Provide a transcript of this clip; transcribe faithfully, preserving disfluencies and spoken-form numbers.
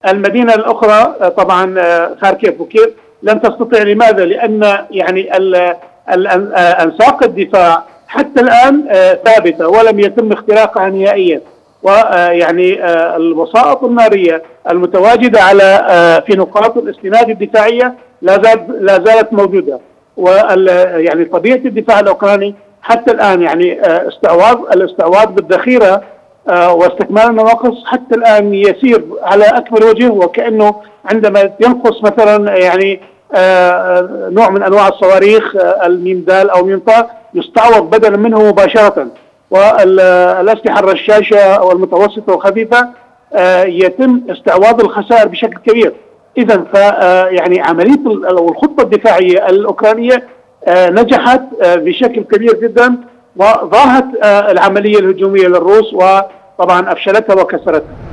المدينة الأخرى طبعا خاركيف وكيف لن تستطيع. لماذا؟ لأن يعني أنساق الدفاع حتى الآن ثابتة ولم يتم اختراقها نهائيا، ويعني الوسائط النارية المتواجدة على في نقاط الاستناد الدفاعية لا لا زالت موجودة. ويعني طبيعة الدفاع الأوكراني حتى الآن يعني استعواض الاستعواض بالذخيرة واستكمال النواقص حتى الآن يسير على أكمل وجه، وكأنه عندما ينقص مثلا يعني نوع من أنواع الصواريخ الميم دال أو ميم طا يستعوض بدلا منه مباشرة، والأسلحة الرشاشة أو المتوسطة والخفيفة يتم استعواض الخسائر بشكل كبير. إذا ف يعني عملية الخطة الدفاعية الأوكرانية نجحت بشكل كبير جدا، وضاهت العملية الهجومية للروس وطبعا أفشلتها وكسرتها.